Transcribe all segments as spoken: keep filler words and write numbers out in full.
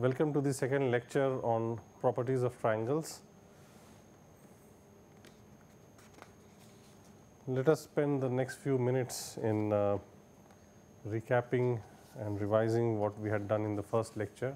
welcome to the second lecture on properties of triangles. Let us spend the next few minutes in uh, recapping and revising what we had done in the first lecture.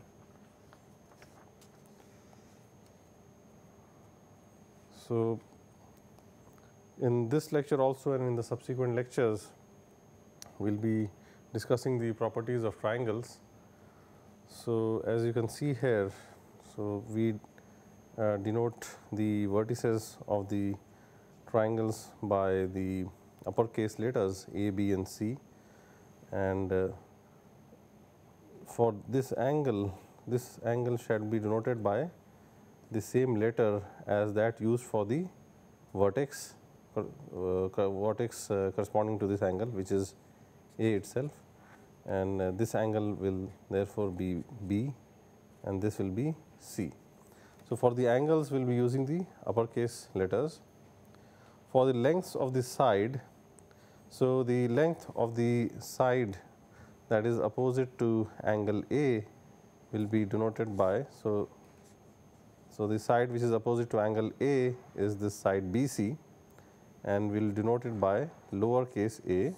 So, in this lecture also and in the subsequent lectures, we will be discussing the properties of triangles. So, as you can see here, so we uh, denote the vertices of the triangles by the uppercase letters A, B and C, and uh, for this angle, this angle shall be denoted by the same letter as that used for the vertex, uh, vertex uh, corresponding to this angle, which is A itself, and uh, this angle will therefore be B and this will be C. So, for the angles we will be using the uppercase letters. For the lengths of the side, so the length of the side that is opposite to angle A will be denoted by, so, so the side which is opposite to angle A is this side B C, and we will denote it by lowercase a,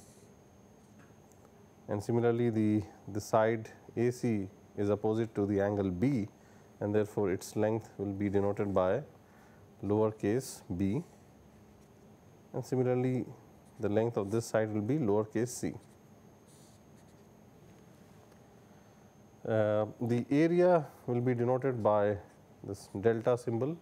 and similarly the, the side A C is opposite to the angle B, and therefore, its length will be denoted by lowercase b, and similarly the length of this side will be lowercase c. Uh, the area will be denoted by this delta symbol,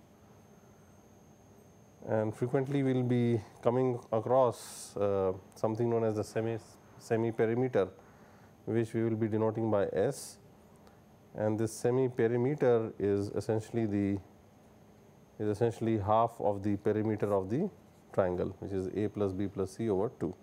and frequently we will be coming across uh, something known as the semi semi perimeter, which we will be denoting by S, and this semi perimeter is essentially the is essentially half of the perimeter of the triangle, which is A plus B plus C over two.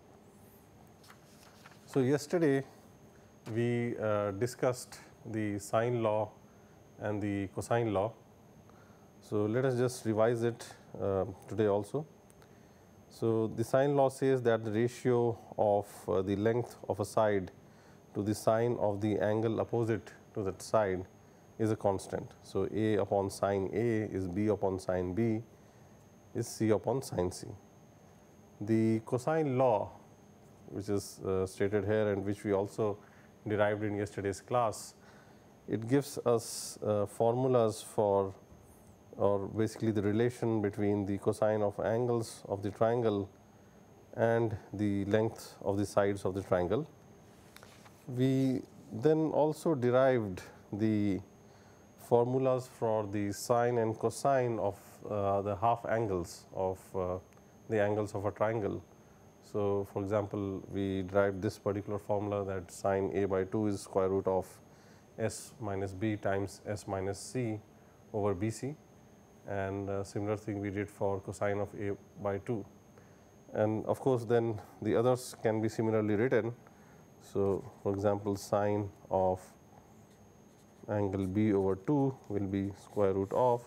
So, yesterday we uh, discussed the sine law and the cosine law. So, let us just revise it uh, today also. So, the sine law says that the ratio of uh, the length of a side to the sine of the angle opposite to that side is a constant. So, A upon sine A is B upon sine B is C upon sine C. The cosine law, which is uh, stated here and which we also derived in yesterday's class, it gives us uh, formulas for, or basically the relation between the cosine of angles of the triangle and the length of the sides of the triangle. We then also derived the formulas for the sine and cosine of uh, the half angles of uh, the angles of a triangle. So, for example, we derived this particular formula that sine A by two is square root of S minus B times S minus C over B C, and uh, similar thing we did for cosine of A by two. And of course, then the others can be similarly written. So, for example, sine of angle B over two will be square root of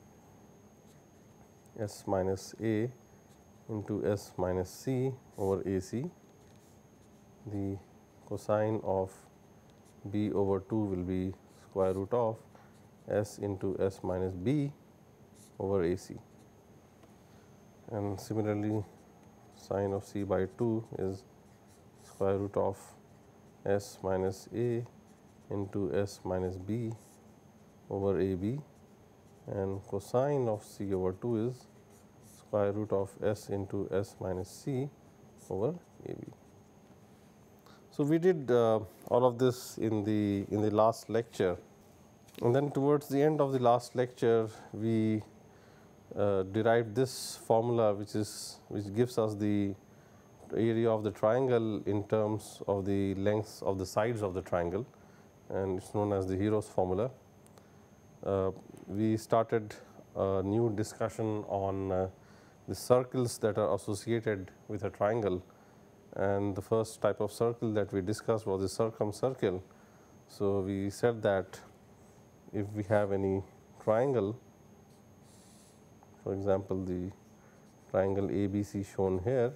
S minus A into S minus C over A C. The cosine of B over two will be square root of S into S minus B over A C, and similarly sine of C by two is square root of S minus A into S minus B over A B, and cosine of C over two is square root of S into S minus C over A B. So, we did uh, all of this in the in the last lecture, and then towards the end of the last lecture we uh, derived this formula, which is which gives us the area of the triangle in terms of the lengths of the sides of the triangle, and it is known as the Hero's formula. Uh, we started a new discussion on uh, the circles that are associated with a triangle, and the first type of circle that we discussed was the circumcircle. So, we said that if we have any triangle, for example, the triangle A B C shown here,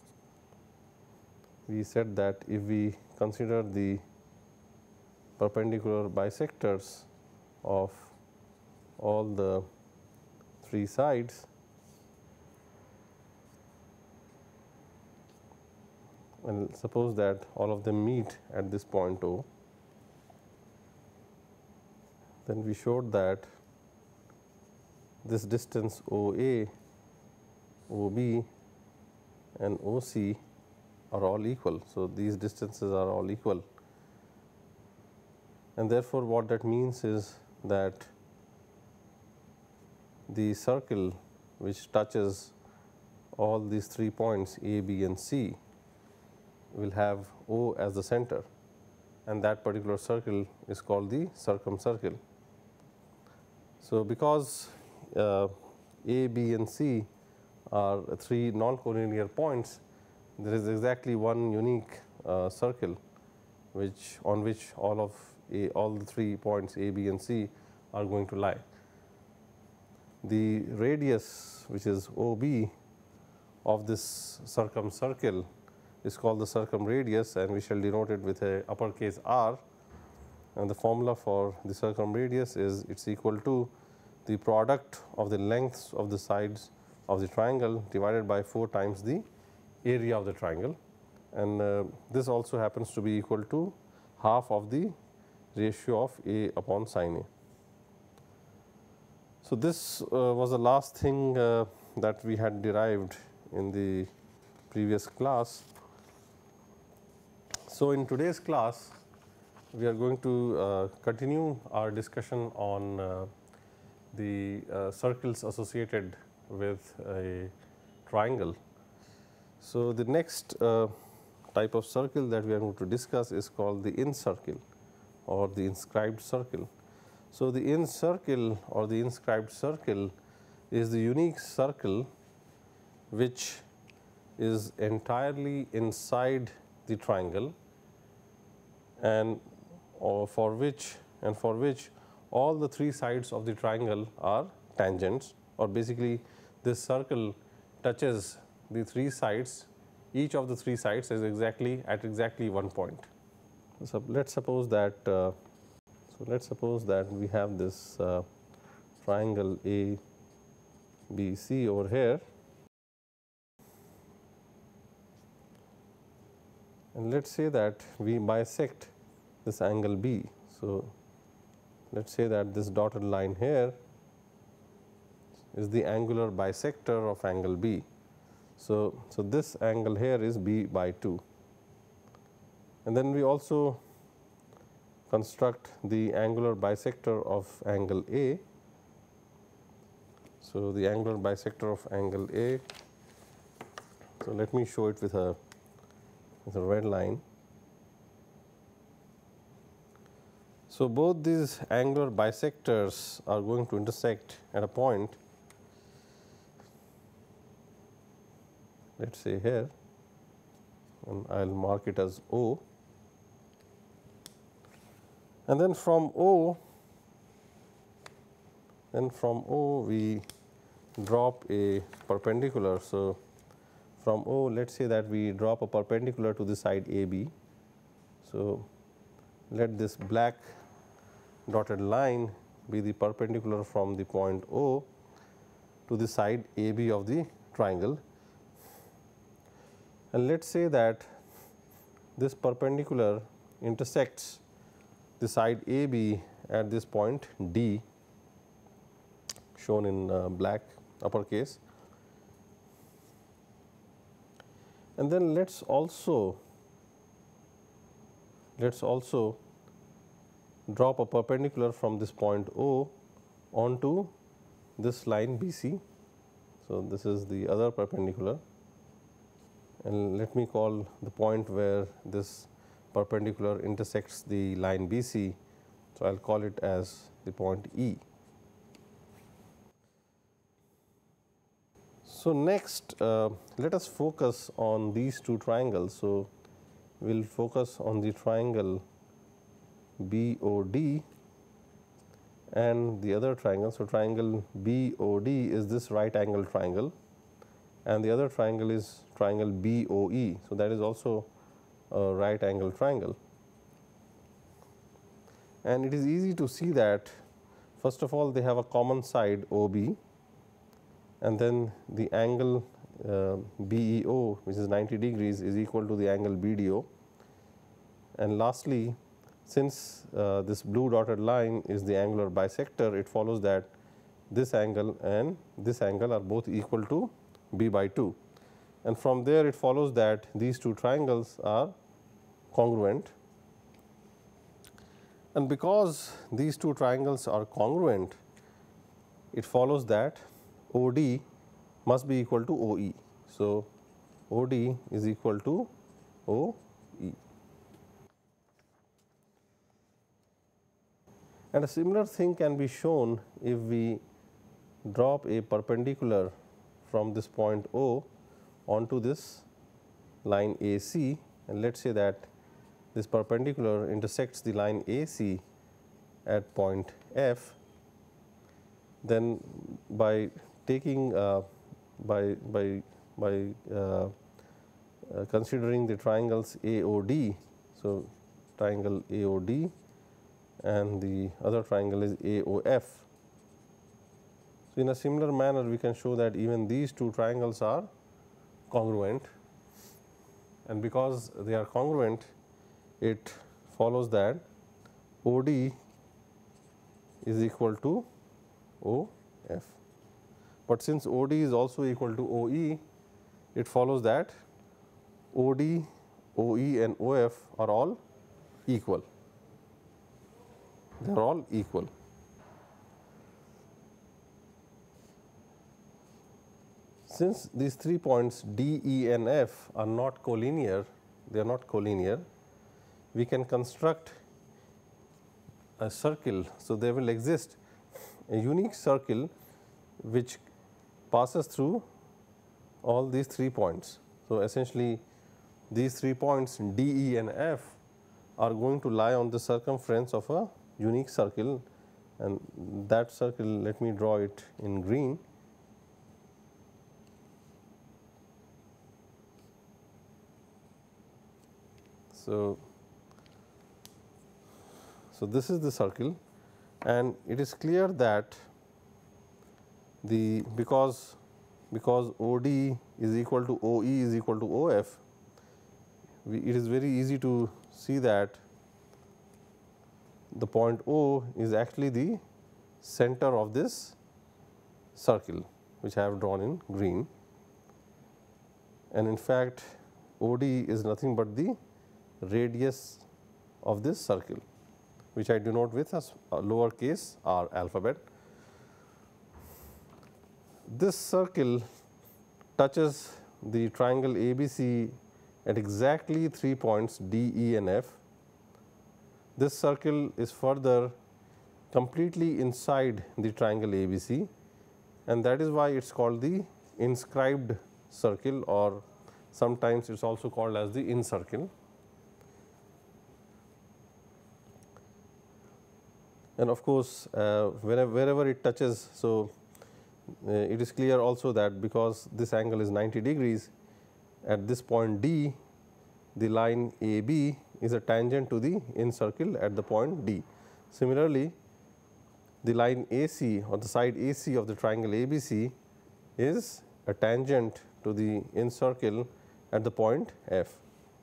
we said that if we consider the perpendicular bisectors of all the three sides and suppose that all of them meet at this point O, then we showed that this distance O A, O B and O C are all equal. So, these distances are all equal, and therefore, what that means is that the circle which touches all these three points A, B and C will have O as the center, and that particular circle is called the circumcircle. So, because uh, A, B and C are three non-collinear points, there is exactly one unique uh, circle which on which all of A, all the three points A, B and C are going to lie. The radius which is O B of this circumcircle is called the circumradius, and we shall denote it with a uppercase R, and the formula for the circumradius is it is equal to the product of the lengths of the sides of the triangle divided by four times the area of the triangle, and uh, this also happens to be equal to half of the ratio of A upon sin A. So, this uh, was the last thing uh, that we had derived in the previous class. So, in today's class we are going to uh, continue our discussion on uh, the uh, circles associated with a triangle. So, the next uh, type of circle that we are going to discuss is called the incircle or the inscribed circle. So, the incircle or the inscribed circle is the unique circle which is entirely inside the triangle and or for which and for which all the three sides of the triangle are tangents, or basically this circle touches the three sides, each of the three sides is exactly at exactly one point. So, let us suppose that uh, so let us suppose that we have this uh, triangle A B C over here, and let us say that we bisect this angle B. So, let us say that this dotted line here is the angular bisector of angle B. So, so this angle here is B by two, and then we also construct the angular bisector of angle A. So, the angular bisector of angle A, so let me show it with a with a red line. So, both these angular bisectors are going to intersect at a point, let us say here, and I will mark it as O, and then from O, then from O we drop a perpendicular. So, from O let us say that we drop a perpendicular to the side A B. So, let this black dotted line be the perpendicular from the point O to the side A B of the triangle, and let us say that this perpendicular intersects the side A B at this point D, shown in uh, black uppercase, and then let us also let us also drop a perpendicular from this point O onto this line B C. So, this is the other perpendicular, and let me call the point where this perpendicular intersects the line B C. So, I will call it as the point E. So, next uh, let us focus on these two triangles. So, we will focus on the triangle B O D and the other triangle. So, triangle B O D is this right angle triangle, and the other triangle is triangle B O E. So, that is also a right angle triangle, and it is easy to see that First of all, they have a common side O B, and then the angle uh, B E O, which is ninety degrees, is equal to the angle B D O. And lastly, since uh, this blue dotted line is the angular bisector, it follows that this angle and this angle are both equal to b by two. And from there it follows that these two triangles are congruent. And because these two triangles are congruent, it follows that O D must be equal to O E. So, O D is equal to O E. And a similar thing can be shown if we drop a perpendicular from this point O onto this line A C, and let us say that this perpendicular intersects the line A C at point F. Then by taking uh, by by by uh, uh, considering the triangles A O D, so triangle A O D and the other triangle is A O F. So, in a similar manner we can show that even these two triangles are congruent, and because they are congruent, it follows that O D is equal to O F. But since O D is also equal to O E, it follows that O D, O E and O F are all equal. They are all equal. Since these three points D, E and F are not collinear, they are not collinear, we can construct a circle. So, there will exist a unique circle which passes through all these three points. So, essentially these three points D, E and F are going to lie on the circumference of a unique circle, and that circle, let me draw it in green. So, so this is the circle, and it is clear that the because because O D is equal to O E is equal to O F, we, it is very easy to see that the point O is actually the center of this circle which I have drawn in green, and in fact O D is nothing but the radius of this circle, which I denote with a lowercase r alphabet. This circle touches the triangle A B C at exactly three points D, E and F. This circle is further completely inside the triangle A B C, and that is why it is called the inscribed circle, or sometimes it is also called as the incircle. And of course, uh, wherever, wherever it touches, so uh, it is clear also that because this angle is ninety degrees, at this point D, the line A B is a tangent to the incircle at the point D. Similarly, the line A C or the side A C of the triangle A B C is a tangent to the incircle at the point F.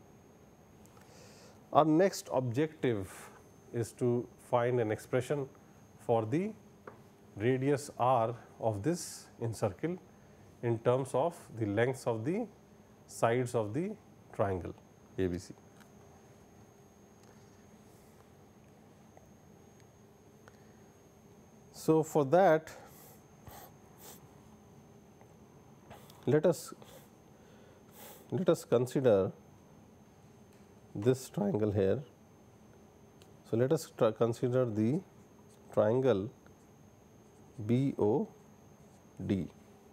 Our next objective is to find an expression for the radius r of this incircle in terms of the lengths of the sides of the triangle A B C. So, for that, let us let us consider this triangle here. So, let us consider the triangle B O D.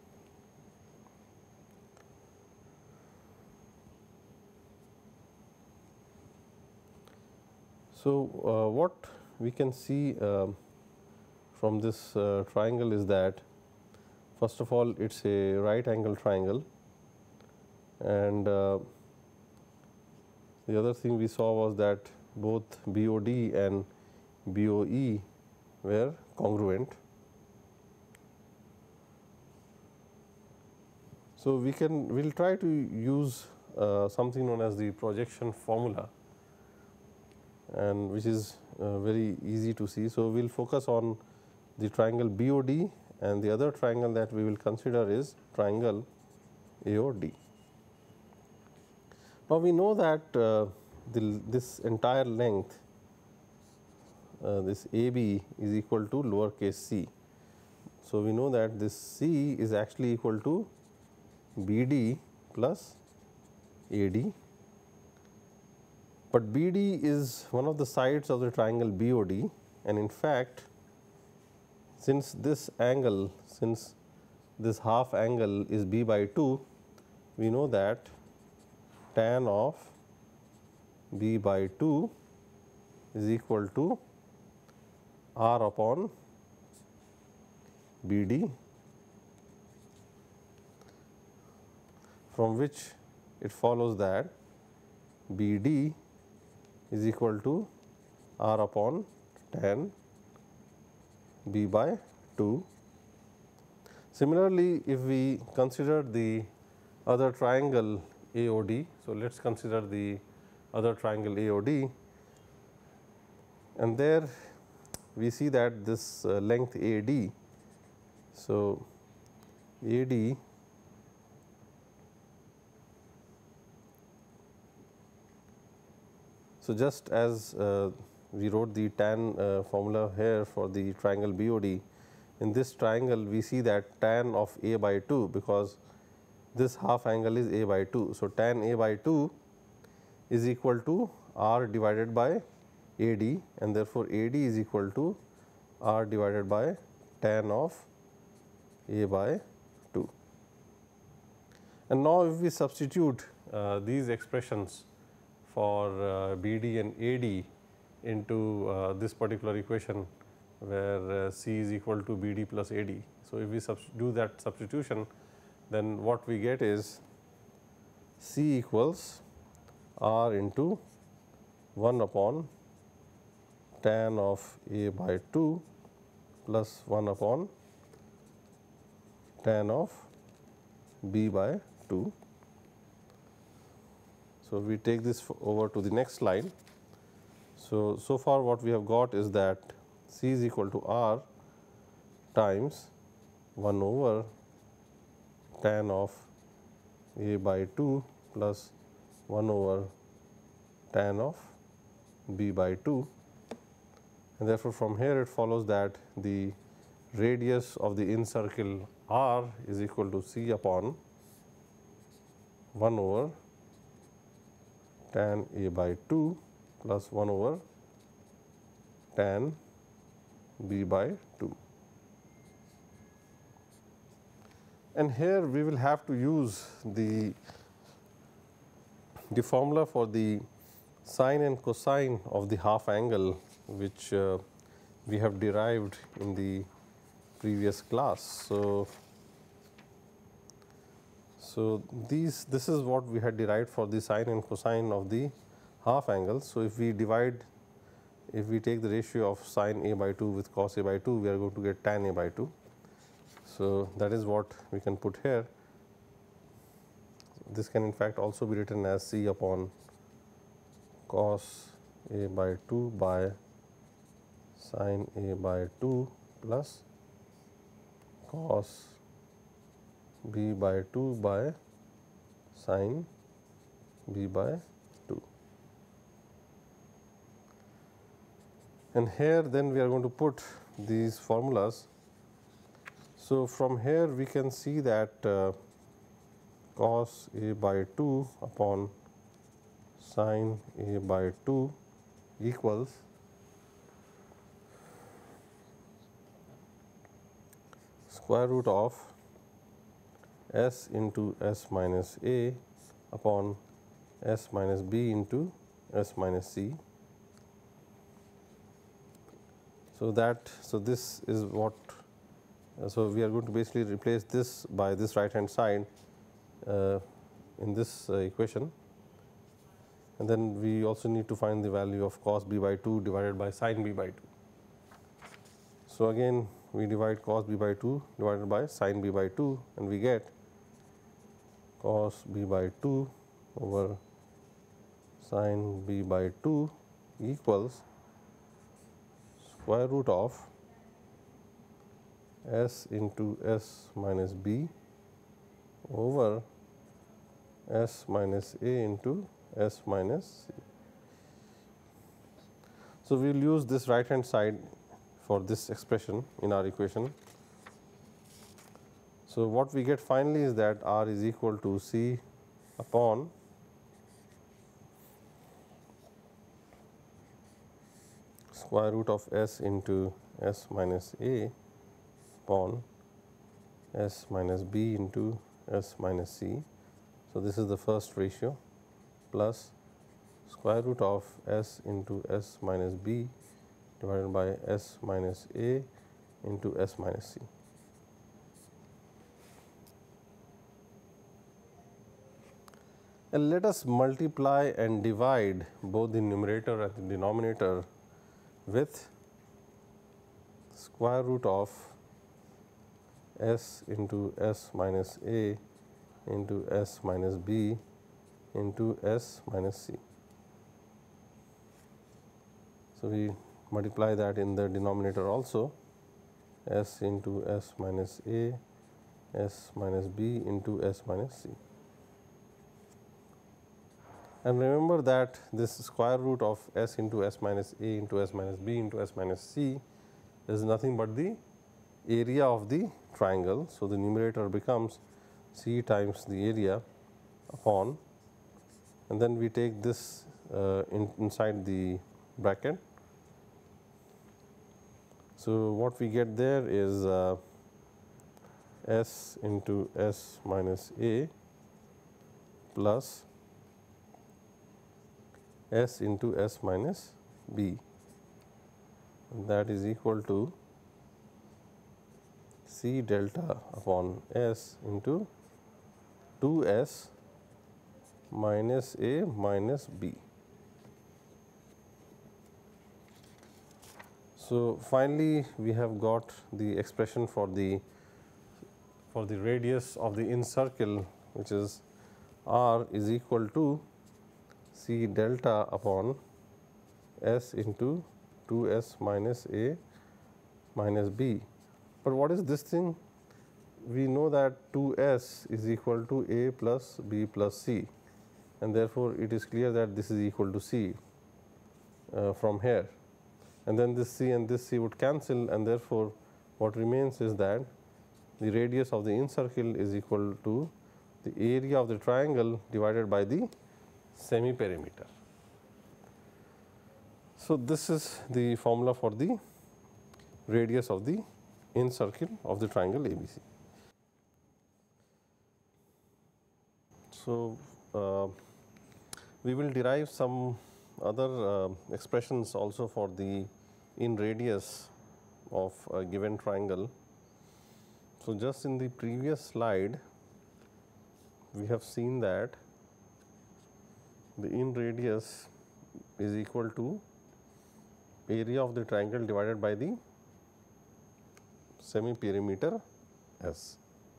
So, uh, what we can see uh, from this uh, triangle is that, first of all, it is a right angle triangle, and uh, the other thing we saw was that both B O D and B O E were congruent. So, we can we will try to use uh, something known as the projection formula, and which is uh, very easy to see. So, we will focus on the triangle B O D, and the other triangle that we will consider is triangle A O D. Now, we know that uh, the, this entire length, uh, this A B is equal to lowercase c. So, we know that this C is actually equal to B D plus A D, but B D is one of the sides of the triangle B O D, and in fact, since this angle, since this half angle is B by two, we know that tan of B by two is equal to R upon B D, from which it follows that B D is equal to R upon tan B by two. Similarly, if we consider the other triangle A O D, so let us consider the other triangle A O D, and there we see that this uh, length A D, so A D so just as uh, we wrote the tan uh, formula here for the triangle B O D, in this triangle we see that tan of A by two, because this half angle is A by two. So, tan A by two is equal to R divided by A D, and therefore, A D is equal to R divided by tan of A by two. And now, if we substitute uh, these expressions for uh, B D and A D into uh, this particular equation, where uh, C is equal to B D plus A D. So, if we do that substitution, then what we get is C equals R into one upon tan of A by two plus one upon tan of B by two. So, we take this over to the next slide. So, so far what we have got is that C is equal to R times one over tan of A by two plus one over tan of B by two, and therefore, from here it follows that the radius of the in circle R is equal to C upon one over tan A by two plus one over tan B by two. And here we will have to use the, the formula for the sine and cosine of the half angle, which uh, we have derived in the previous class. So, so these this is what we had derived for the sine and cosine of the half angle. So, if we divide, if we take the ratio of sine A by two with cos A by two, we are going to get tan A by two. So, that is what we can put here. This can in fact also be written as C upon cos A by two by sine A by two plus cos B by two by sine B by two. And here then we are going to put these formulas. So, from here we can see that uh, cos A by two upon sine A by two equals square root of s into s minus a upon s minus b into s minus c. So, that so this is what uh, so we are going to basically replace this by this right hand side uh, in this uh, equation, and then we also need to find the value of cos b by two divided by sin b by two. So, again we divide cos b by two divided by sin b by two, and we get cos b by two over sin b by two equals square root of s into s minus b over s minus a into s minus c. So, we will use this right hand side for this expression in our equation. So, what we get finally is that r is equal to c upon square root of s into s minus a upon s minus b into s minus c. So, this is the first ratio plus square root of s into s minus b divided by s minus a into s minus c. And let us multiply and divide both the numerator and the denominator with square root of s into s minus a into s minus b into s minus c. So, we multiply that in the denominator also, s into s minus a, s minus b into s minus c. And remember that this square root of s into s minus a into s minus b into s minus c is nothing but the area of the triangle. So, the numerator becomes c times the area upon, and then we take this uh, in, inside the bracket. So, what we get there is uh, s into s minus a plus s into s minus b, that is equal to c delta upon s into two s minus a minus b. So, finally, we have got the expression for the for the radius of the inner circle, which is r is equal to c delta upon s into two s minus a minus b. But what is this thing? We know that two s is equal to a plus b plus c, and therefore, it is clear that this is equal to c uh, from here, and then this c and this c would cancel, and therefore, what remains is that the radius of the inner circle is equal to the area of the triangle divided by the semi perimeter. So, this is the formula for the radius of the inner circle of the triangle A B C. So, uh, we will derive some other uh, expressions also for the in radius of a given triangle. So, just in the previous slide, we have seen that the in radius is equal to area of the triangle divided by the semi perimeter S.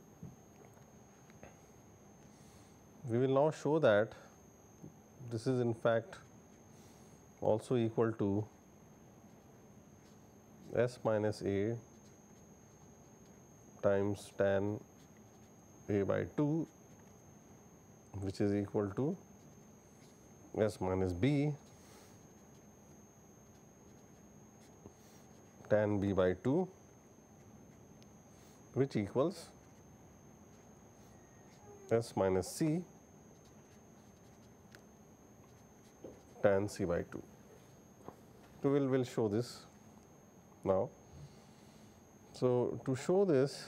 We will now show that this is in fact also equal to S minus A times tan A by two, which is equal to S minus B tan B by two, which equals S minus C tan C by two. So, we will we'll show this now. So, to show this,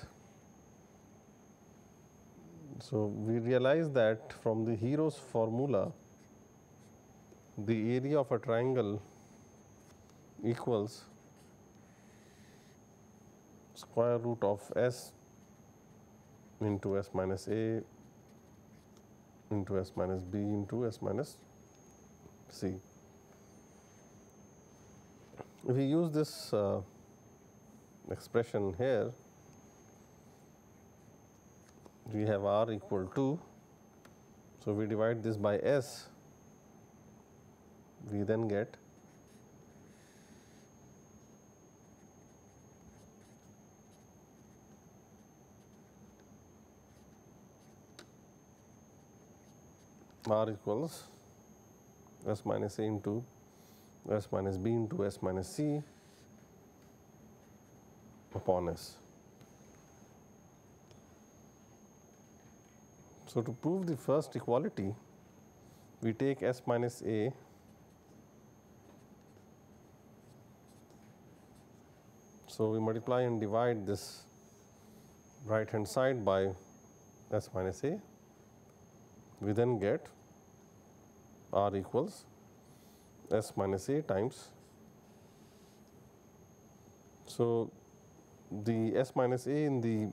so we realize that from the Hero's formula, the area of a triangle equals square root of S into S minus A into S minus B into S minus C. If we use this uh, expression here, we have r equal to, so we divide this by s, we then get r equals s minus a into s minus b into s minus c upon s. So, to prove the first equality, we take s minus a so we multiply and divide this right hand side by s minus a, we then get r equals s minus a times. So, the s minus a in the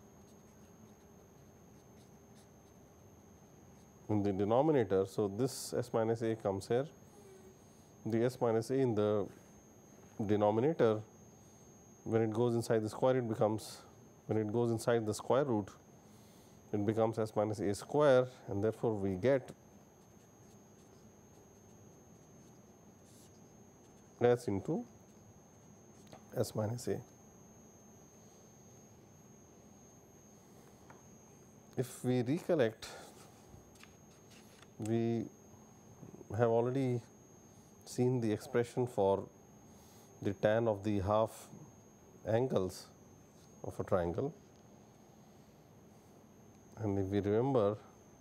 in the denominator, so this s minus a comes here, the s minus a in the denominator, when it goes inside the square, it becomes, when it goes inside the square root, it becomes s minus a square, and therefore, we get s into s minus a. If we recollect, we have already seen the expression for the tan of the half angles of a triangle, and if we remember,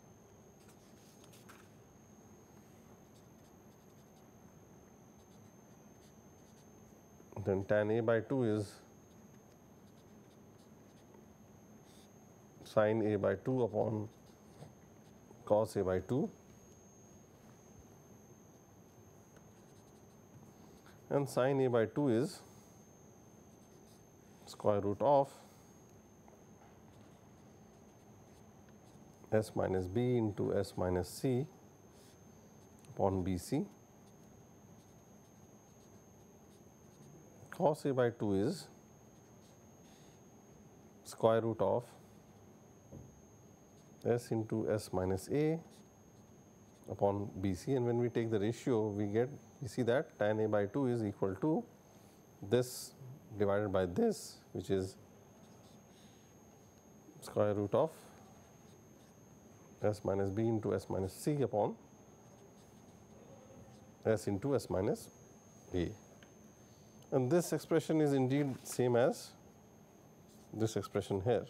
then tan a by two is sin a by two upon cos a by two, and sin a by two is square root of s minus b into s minus c upon b c. Cos a by two is square root of s into s minus a upon b c, and when we take the ratio, we get, we see that tan a by two is equal to this divided by this, which is square root of s minus b into s minus c upon s into s minus a. And this expression is indeed same as this expression here.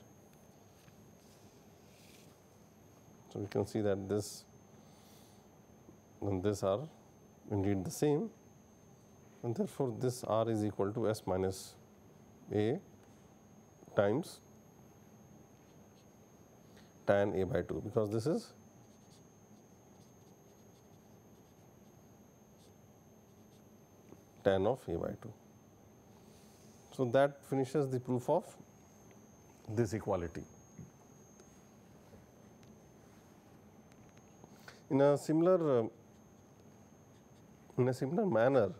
So, we can see that this and this are indeed the same, and therefore, this r is equal to s minus a times tan a by two, because this is tan of a by two. So, that finishes the proof of this equality. In a similar uh, in a similar manner,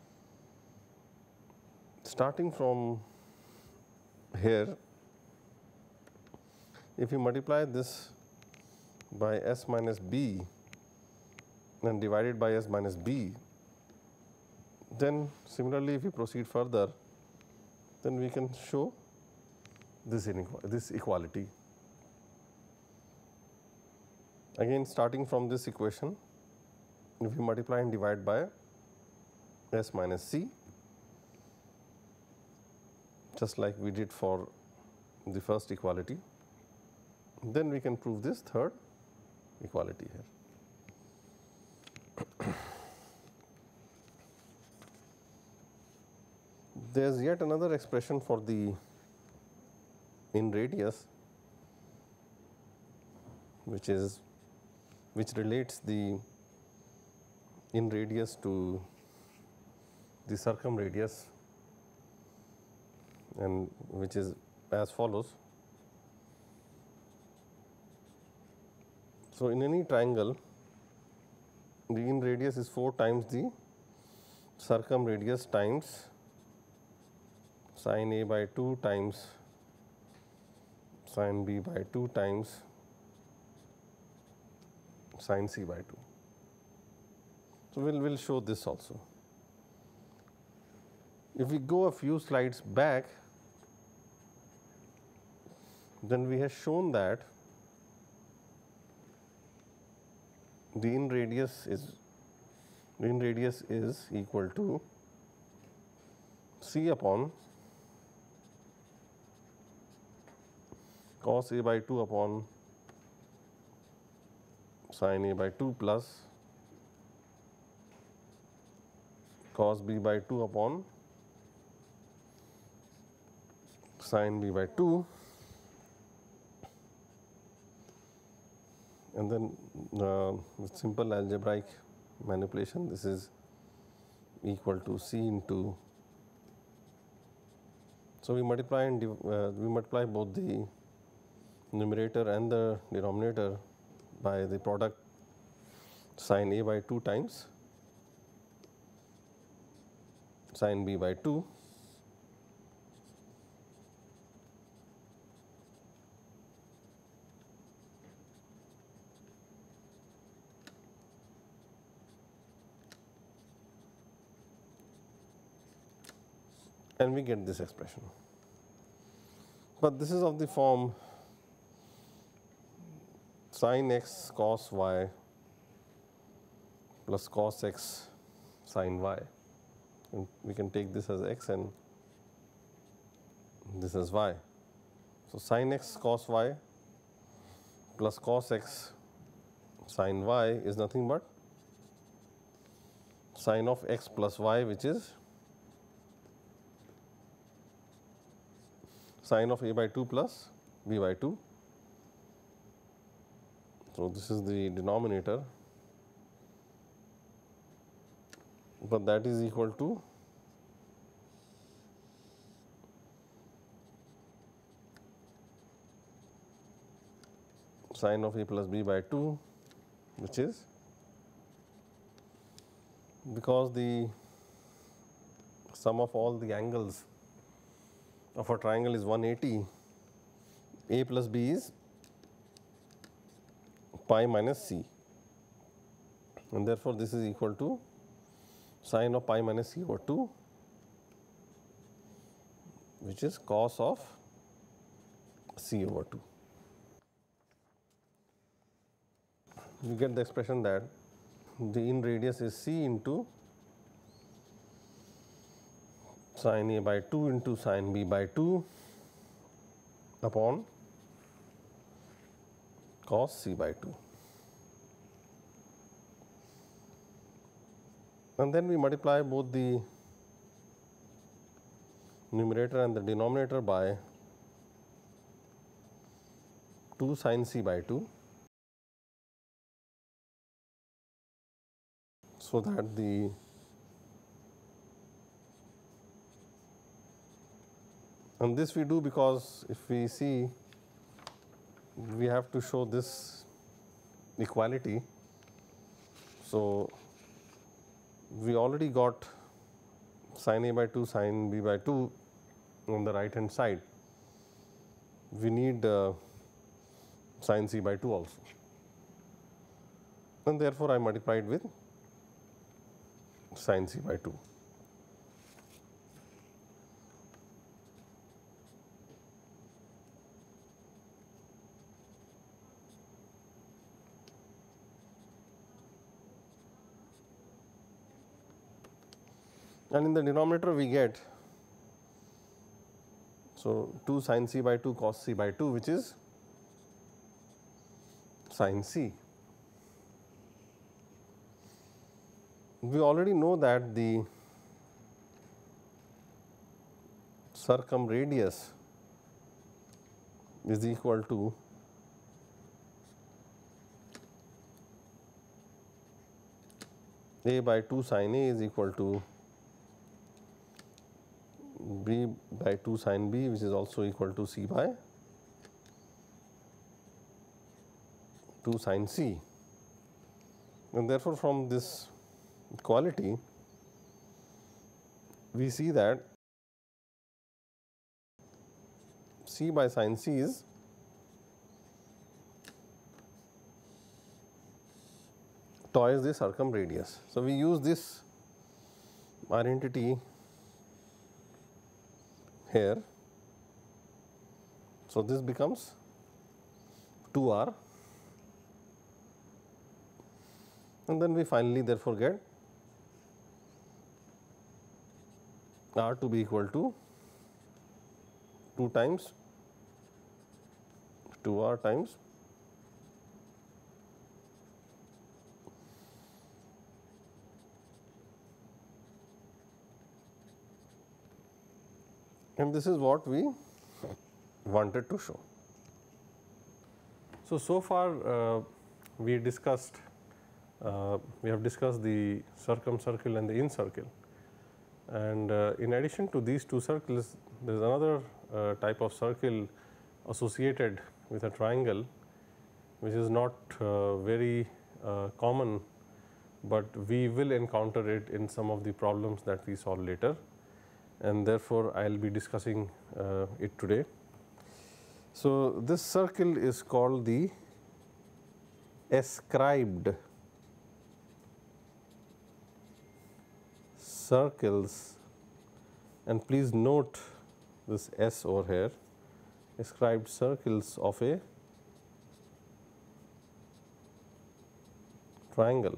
starting from here, if you multiply this by s minus b and divide it by s minus b, then similarly if we proceed further, then we can show this inequality, this equality. Again, starting from this equation, if we multiply and divide by s minus c, just like we did for the first equality, then we can prove this third equality here. There is yet another expression for the in radius, which is which relates the in radius to the circumradius, and which is as follows. So, in any triangle, the in radius is four times the circumradius times sin A by two times sin B by two times sin C by two. So, we will we'll show this also. If we go a few slides back, then we have shown that the in radius is the in radius is equal to C upon cos A by two upon sin A by two plus cos B by two upon sin B by two, and then uh, with simple algebraic manipulation, this is equal to C into. So, we multiply and uh, we multiply both the numerator and the denominator by the product sin A by two times sin B by two, and we get this expression. But this is of the form sin x cos y plus cos x sin y, and we can take this as x and this as y. So, sin x cos y plus cos x sin y is nothing but sin of x plus y, which is sin of A by two plus B by two. So, this is the denominator, but that is equal to sin of A plus B by two, which is, because the sum of all the angles of a triangle is one eighty, A plus B is pi minus C, and therefore, this is equal to sin of pi minus C over two, which is cos of C over two. You get the expression that the in radius is C into sin A by two into sin B by two upon cos C by two. And then we multiply both the numerator and the denominator by two sin C by two, so that the and this we do because if we see, we have to show this equality. So, we already got sin A by two, sin B by two on the right hand side. We need uh, sin C by two also, and therefore, I multiplied with sin C by two. And in the denominator we get, so two sin C by two cos C by two, which is sin C. We already know that the circumradius is equal to A by two sin A is equal to B by two sin B, which is also equal to C by two sin C. And therefore, from this quality we see that c by sin c is tau is the circumradius. So, we use this identity here. So, this becomes two r, and then we finally therefore get r to be equal to two times two r times and this is what we wanted to show. So, so far uh, we discussed uh, we have discussed the circumcircle and the incircle, and uh, in addition to these two circles there is another uh, type of circle associated with a triangle which is not uh, very uh, common, but we will encounter it in some of the problems that we solve later, and therefore, I will be discussing uh, it today. So, this circle is called the ascribed circles, and please note this S over here, ascribed circles of a triangle.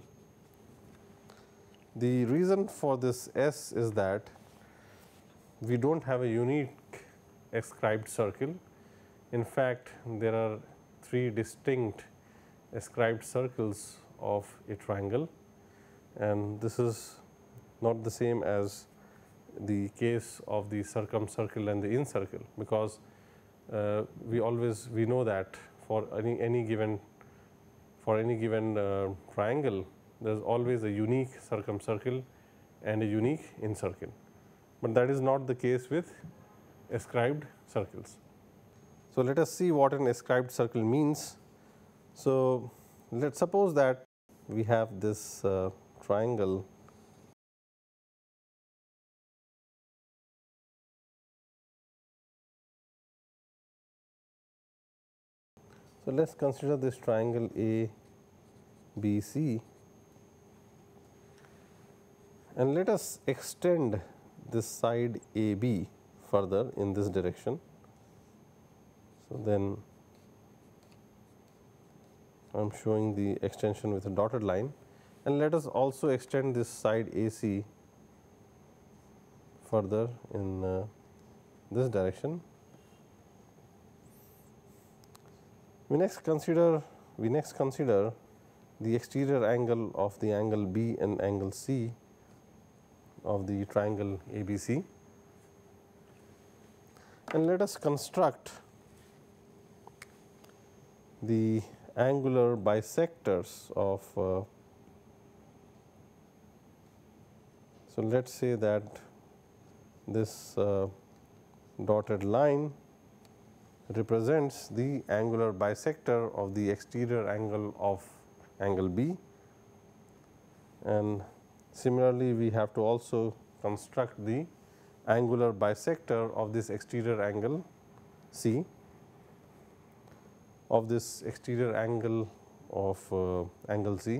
The reason for this S is that we do not have a unique ascribed circle. In fact, there are three distinct ascribed circles of a triangle, and this is not the same as the case of the circumcircle and the incircle, because uh, we always we know that for any any given for any given uh, triangle there is always a unique circumcircle and a unique incircle, but that is not the case with ascribed circles. So, let us see what an ascribed circle means. So, let us suppose that we have this uh, triangle So, let us consider this triangle A B C, and let us extend this side A B further in this direction. So, then I am showing the extension with a dotted line, and let us also extend this side A C further in uh, this direction. We next consider we next consider the exterior angle of the angle B and angle C of the triangle A B C, and let us construct the angular bisectors of uh, so let us say that this uh, dotted line represents the angular bisector of the exterior angle of angle B, and similarly we have to also construct the angular bisector of this exterior angle C, of this exterior angle of uh, angle C.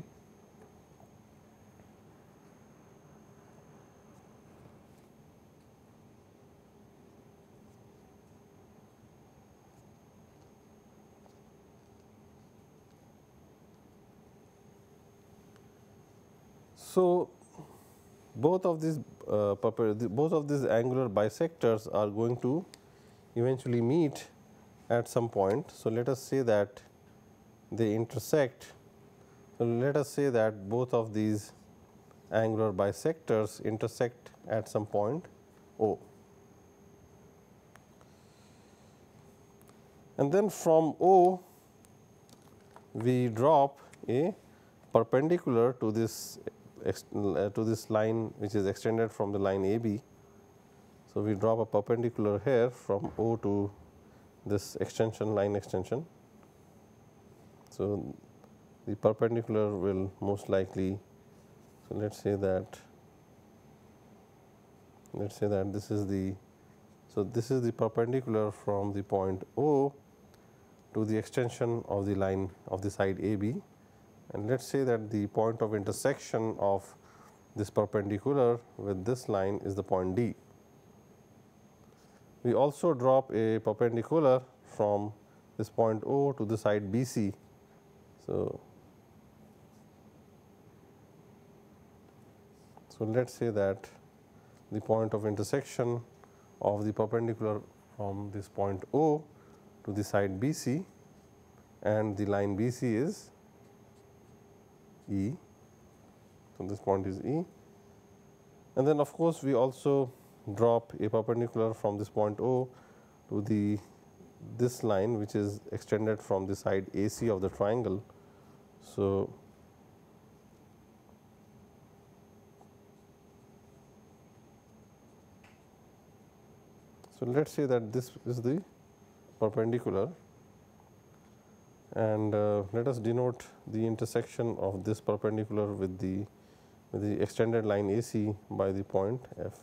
So, both of these uh, both of these angular bisectors are going to eventually meet at some point. So, let us say that they intersect. So, let us say that both of these angular bisectors intersect at some point O, and then from O we drop a perpendicular to this uh, to this line which is extended from the line A B. So, we drop a perpendicular here from O to this extension line extension. So, the perpendicular will most likely, so let us say that let us say that this is the So, this is the perpendicular from the point O to the extension of the line of the side A B, and let us say that the point of intersection of this perpendicular with this line is the point D. We also drop a perpendicular from this point O to the side B C. So, so let us say that the point of intersection of the perpendicular from this point O to the side B C, and the line B C is E. So, this point is E, and then of course, we also drop a perpendicular from this point O to the this line which is extended from the side A C of the triangle. So, so let us say that this is the perpendicular, and uh, let us denote the intersection of this perpendicular with the with the extended line A C by the point F.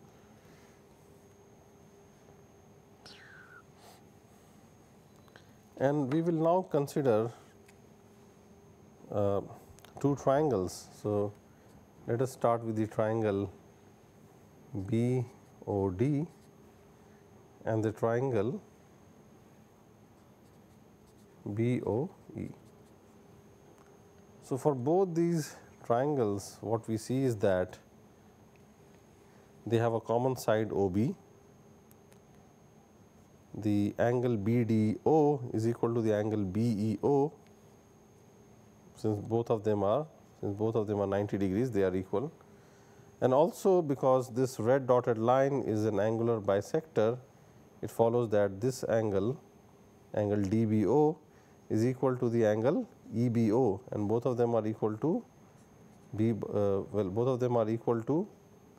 And we will now consider uh, two triangles. So, let us start with the triangle B O D and the triangle B O E. So, for both these triangles, what we see is that they have a common side O B. The angle B D O is equal to the angle B E O, since both of them are since both of them are ninety degrees, they are equal. And also because this red dotted line is an angular bisector, it follows that this angle angle D B O is equal to the angle E B O, and both of them are equal to B uh, well both of them are equal to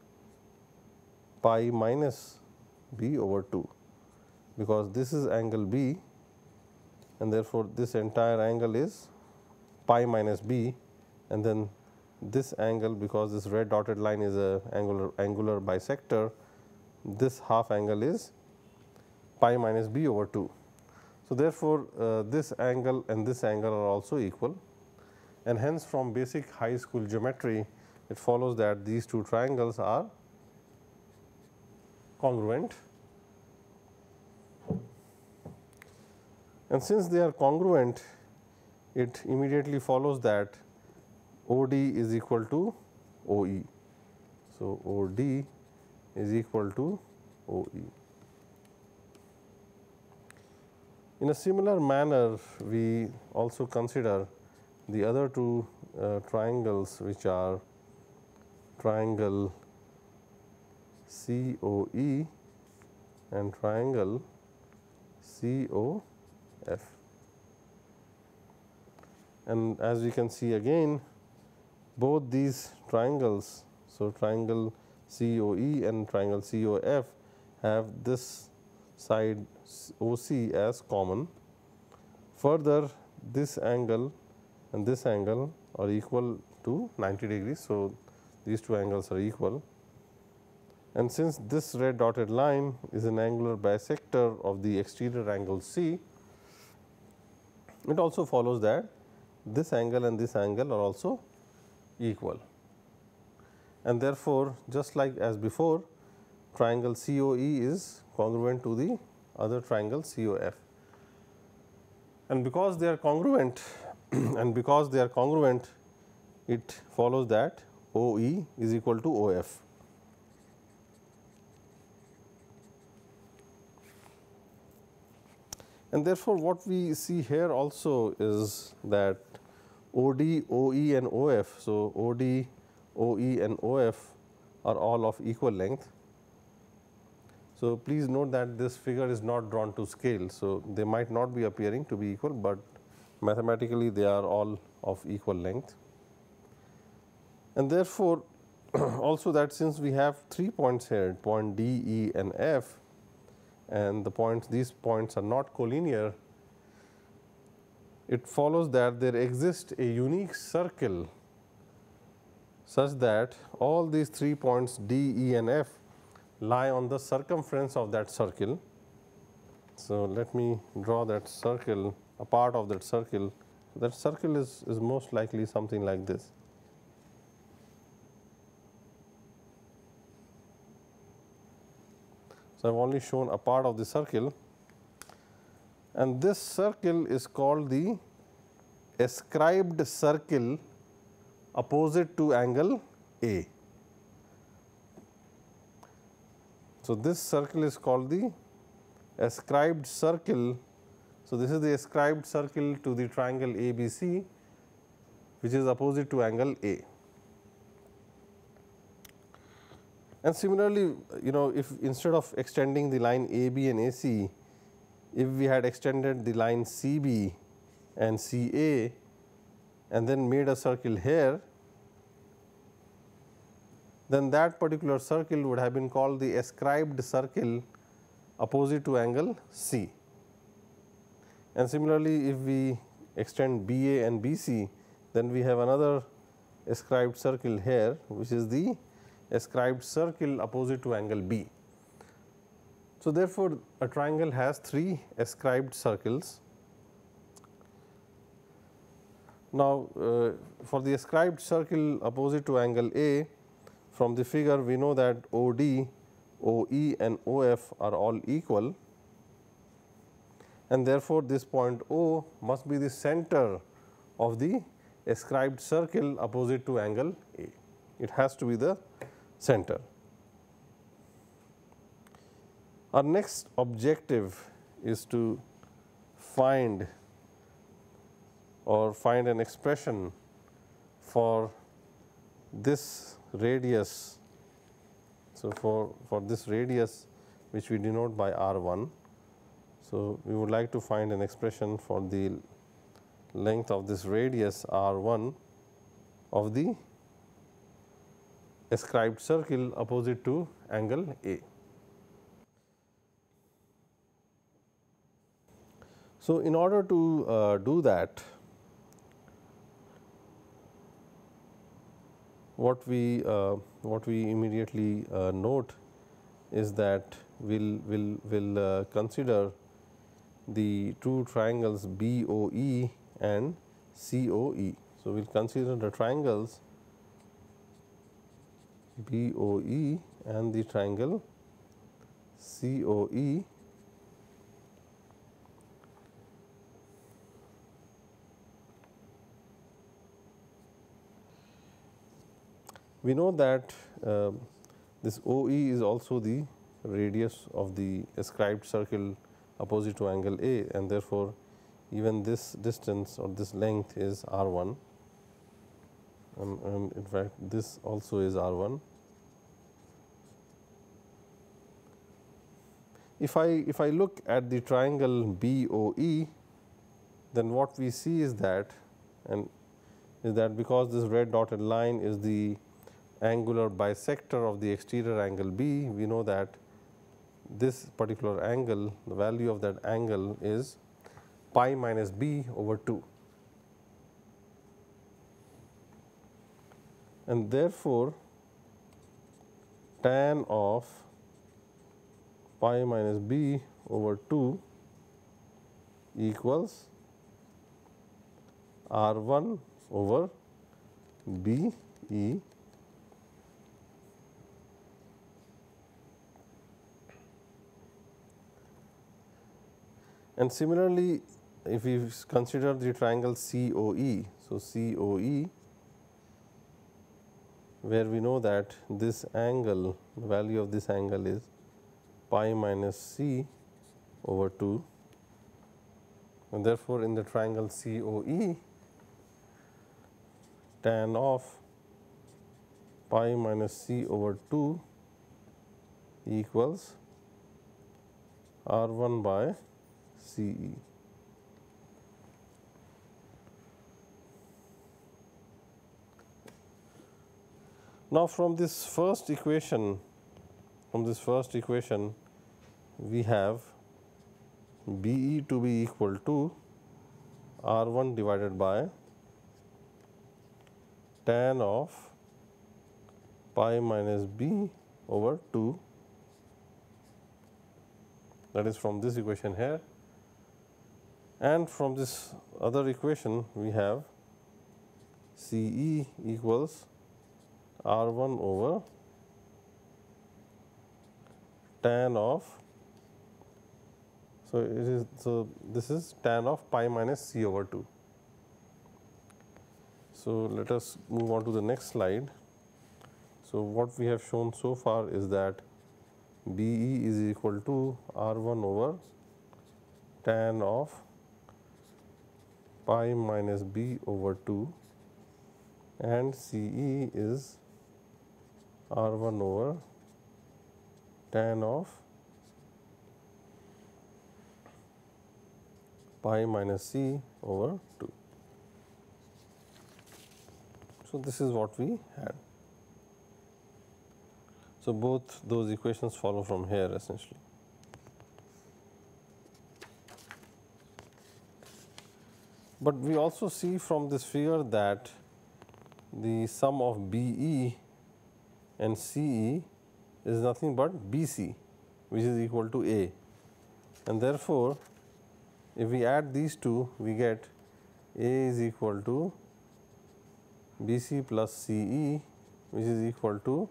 pi minus B over two, because this is angle B, and therefore, this entire angle is pi minus B, and then this angle, because this red dotted line is a angular angular bisector, this half angle is pi minus B over two. So, therefore, uh, this angle and this angle are also equal, and hence from basic high school geometry, it follows that these two triangles are congruent. And since they are congruent, it immediately follows that O D is equal to O E. So, O D is equal to O E. In a similar manner, we also consider the other two uh, triangles, which are triangle C O E and triangle C O F. And as we can see again, both these triangles, so triangle C O E and triangle C O F, have this side O C as common. Further, this angle and this angle are equal to ninety degrees. So, these two angles are equal, and since this red dotted line is an angular bisector of the exterior angle C, it also follows that this angle and this angle are also equal, and therefore, just like as before, triangle C O E is congruent to the other triangle C O F. And because they are congruent and because they are congruent, it follows that O E is equal to O F. And therefore, what we see here also is that O D, O E and O F. So, O D, O E and O F are all of equal length. So, please note that this figure is not drawn to scale. So, they might not be appearing to be equal, but mathematically they are all of equal length. And therefore, also that since we have three points here, point D, E and F, and the points these points are not collinear, it follows that there exists a unique circle such that all these three points D, E and F lie on the circumference of that circle. So, let me draw that circle, a part of that circle. That circle is, is most likely something like this. So, I have only shown a part of the circle, and this circle is called the ascribed circle opposite to angle A. So, this circle is called the ascribed circle. So, this is the ascribed circle to the triangle A B C, which is opposite to angle A. And similarly, you know, if instead of extending the line A B and A C, if we had extended the line C B and C A and then made a circle here, then that particular circle would have been called the ascribed circle opposite to angle C. And similarly, if we extend B A and B C, then we have another ascribed circle here, which is the ascribed circle opposite to angle B. So, therefore, a triangle has three ascribed circles. Now, uh, for the ascribed circle opposite to angle A, from the figure we know that O D, O E and O F are all equal, and therefore, this point O must be the center of the ascribed circle opposite to angle A. It has to be the center. Our next objective is to find or find an expression for this radius. So, for, for this radius which we denote by R one. So, we would like to find an expression for the length of this radius R one of the ascribed circle opposite to angle A. So, in order to uh, do that, what we uh, what we immediately uh, note is that we'll will will uh, consider the two triangles B O E and C O E. So, we will consider the triangles B O E and the triangle C O E. We know that uh, this O E is also the radius of the ascribed circle opposite to angle A, and therefore, even this distance or this length is R one, and, and in fact, this also is R one. If I if I look at the triangle B O E, then what we see is that and is that because this red dotted line is the angular bisector of the exterior angle B, we know that this particular angle, the value of that angle is pi minus b over two, and therefore, tan of pi minus b over two equals R one over B E. And similarly, if we consider the triangle C O E, so C O E, where we know that this angle, the value of this angle is pi minus c over two, and therefore, in the triangle C O E, tan of pi minus c over two equals R one by C E. Now, from this first equation, from this first equation, we have B E to be equal to R one divided by tan of pi minus b over two that is from this equation here, and from this other equation we have C E equals R one over tan of, so it is, so this is tan of pi minus C over two. So let us move on to the next slide. So what we have shown so far is that B E is equal to R one over tan of pi minus B over two, and C E is R one over tan of pi minus C over two. So this is what we had. So both those equations follow from here essentially. But we also see from this figure that the sum of B E and C E is nothing but B C, which is equal to A, and therefore if we add these two, we get A is equal to B C plus C E, which is equal to,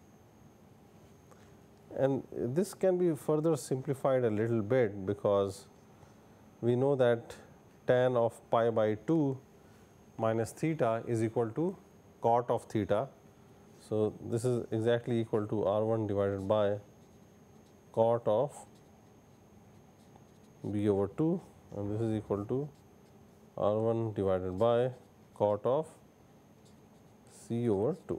and this can be further simplified a little bit because we know that tan of pi by two minus theta is equal to cot of theta. So this is exactly equal to R one divided by cot of B over two, and this is equal to R one divided by cot of C over two.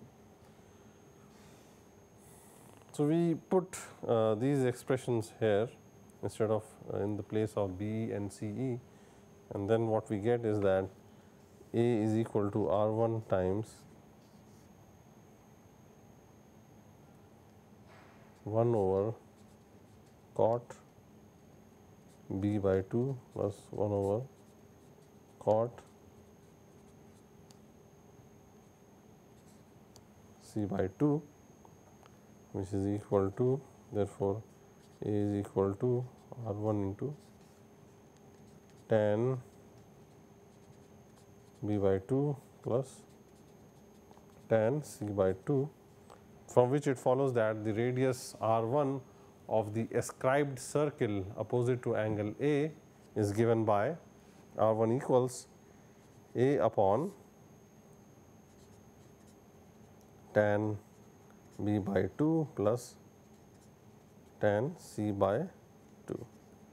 So we put uh, these expressions here instead of uh, in the place of B E and C E, and then what we get is that A is equal to R one times one over cot B by two plus one over cot C by two, which is equal to, therefore A is equal to R one into tan B by two plus tan C by two, from which it follows that the radius R one of the ascribed circle opposite to angle A is given by R one equals A upon tan B by two plus tan C by two.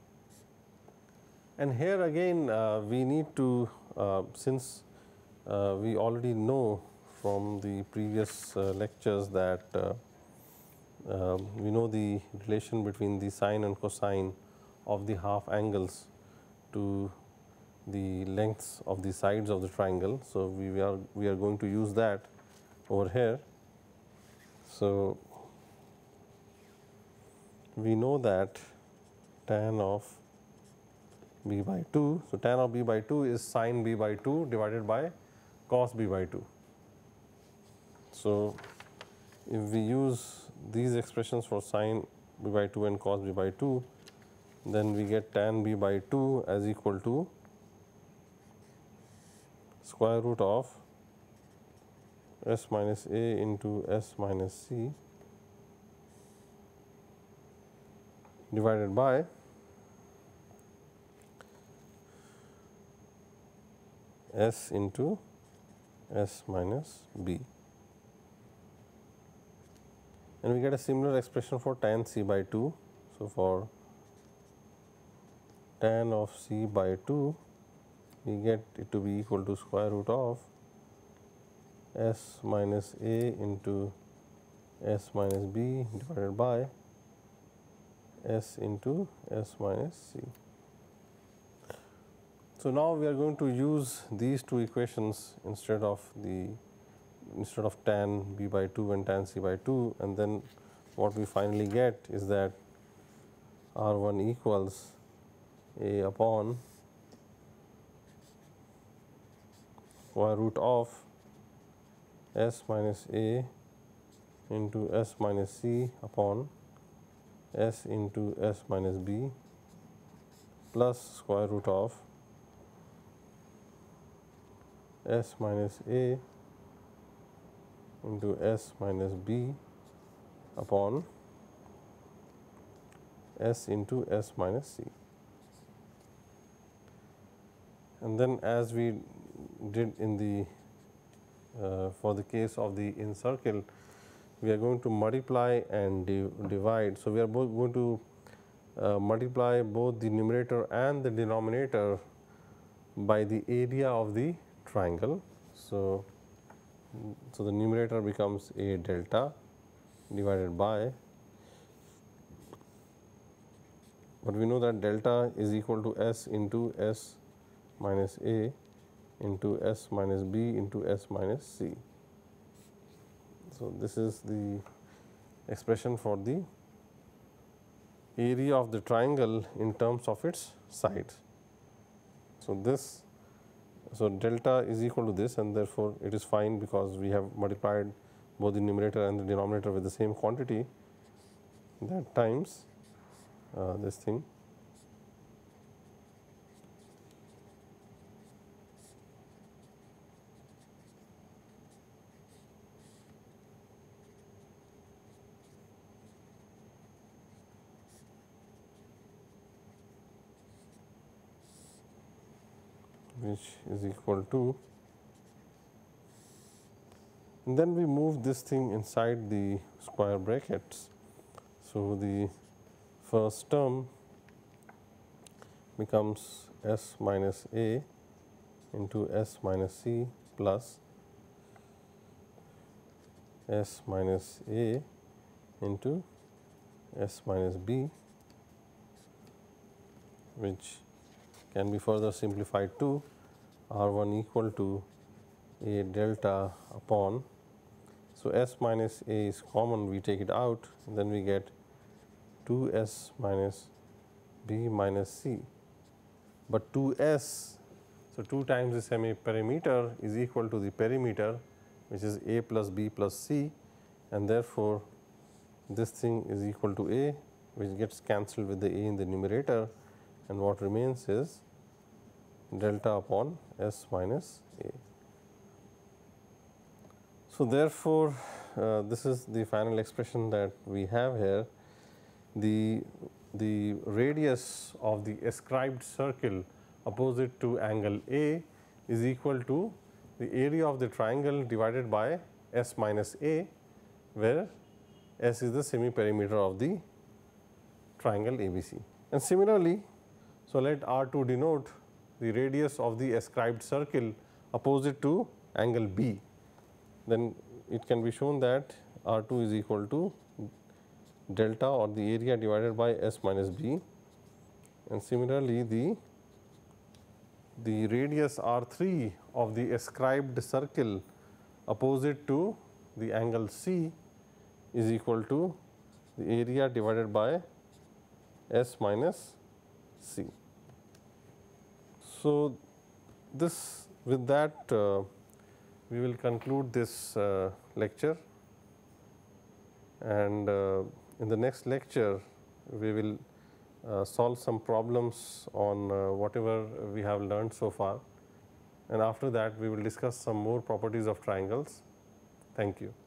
And here again uh, we need to, uh, since uh, we already know from the previous uh, lectures that uh, uh, we know the relation between the sine and cosine of the half angles to the lengths of the sides of the triangle. So we are we are going to use that over here. So we know that tan of B by two, so tan of B by two is sine B by two divided by cos B by two. So if we use these expressions for sine B by two and cos B by two, then we get tan B by two as equal to square root of S minus A into S minus C divided by S into S minus B, and we get a similar expression for tan C by two. So for tan of C by two, we get it to be equal to square root of S minus A into S minus B divided by S into S minus C. So now we are going to use these two equations instead of the instead of tan B by two and tan C by two, and then what we finally get is that R one equals A upon square root of S minus A into S minus C upon S into S minus B plus square root of S minus A into S minus B upon S into S minus C. And then as we did in the uh, for the case of the in circle, we are going to multiply and div divide. So, we are both going to uh, multiply both the numerator and the denominator by the area of the triangle. So, so the numerator becomes A delta divided by, but we know that delta is equal to S into S minus A into S minus B into S minus C. So, this is the expression for the area of the triangle in terms of its sides. So, this so delta is equal to this, and therefore, it is fine because we have multiplied both the numerator and the denominator with the same quantity, that times uh, this thing. Which is equal to, and then we move this thing inside the square brackets. So, the first term becomes S minus A into S minus C plus S minus A into S minus B, which can be further simplified to R one equal to A delta upon. So, S minus A is common, we take it out, then we get two S minus B minus C, but two S. So, two times the semi perimeter is equal to the perimeter, which is A plus B plus C, and therefore, this thing is equal to A, which gets cancelled with the A in the numerator, and what remains is delta upon S minus A. So, therefore, uh, this is the final expression that we have here. The, the radius of the ascribed circle opposite to angle A is equal to the area of the triangle divided by S minus A, where S is the semi perimeter of the triangle A B C. And similarly, so let R two denote the radius of the ascribed circle opposite to angle B. Then it can be shown that R two is equal to delta or the area divided by S minus B, and similarly the the radius R three of the ascribed circle opposite to the angle C is equal to the area divided by S minus C. So, this with that uh, we will conclude this uh, lecture, and uh, in the next lecture we will uh, solve some problems on uh, whatever we have learned so far, and after that we will discuss some more properties of triangles. Thank you.